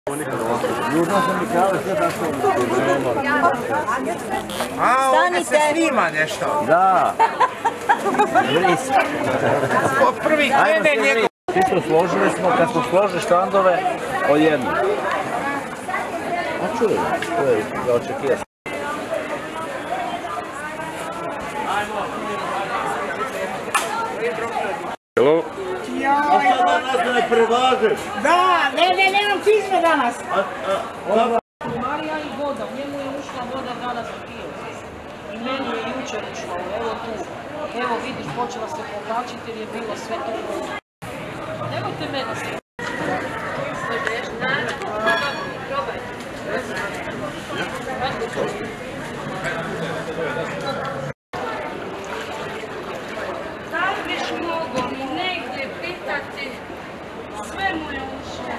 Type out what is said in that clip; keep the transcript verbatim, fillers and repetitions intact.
A, ovdje se snima nešto. Da. Od prvih krene njegov. Isto složili smo, kad smo složili štandove, odjedno. A čujem, to je za očekivati. Hello? A sad danas ne prevažeš? Da, ne, ne, nemam čizme danas. Marija i voda, njemu je ušla voda danas u pivo. I meni je jučer ušla, evo tu. Evo vidiš, počela se povlačiti jer je bilo sve to. Nemojte mene se. Da li biš mogo mi negdje pitati, sve mu je ušlo.